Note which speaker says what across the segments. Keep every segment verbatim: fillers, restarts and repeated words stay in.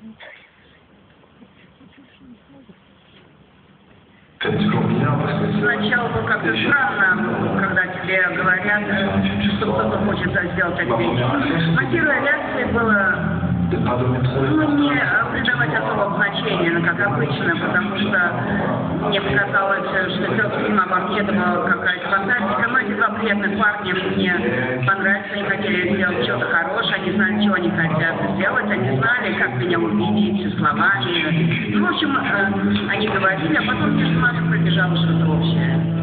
Speaker 1: Сначала было как-то странно, когда тебе говорят, что кто-то хочет сделать такие вещи. Но первая реакция была, ну, не придавать особого значения, ну, как обычно, потому что мне показалось, что этот фильм обо мне, это была какая-то фантастика, но эти два приятных парня мне понравились, они хотели сделать что-то хорошее, они знали, чего они хотят сделать, они знали, как меня убедить словами. Ну, в общем, они говорили, а потом между нами пробежало что-то общее.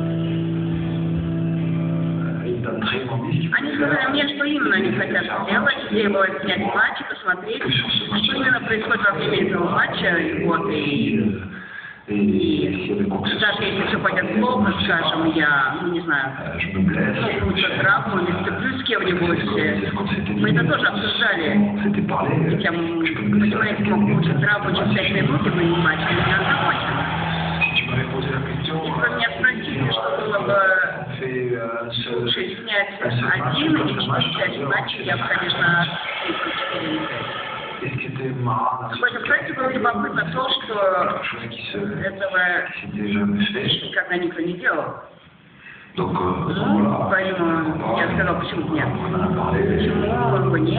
Speaker 1: Они сказали мне, что именно они хотят сделать, где было снять матч, посмотреть, что именно происходит во время этого матча, вот, и, и даже если все пойдет плохо, скажем, я, ну, не знаю, столкнуться с травмой, или сцеплюсь с кем-нибудь, мы это тоже обсуждали, хотя, понимаете, мог получить травму через пять минут, и мы матч не закончим. Вы меня спросили, что было бы лучше снять один или четыре матча, я бы, конечно, четыре или пять. В этом проекте было любопытно то, что этого никогда никто не делал. Ну, поэтому я сказал, почему нет. Почему бы нет?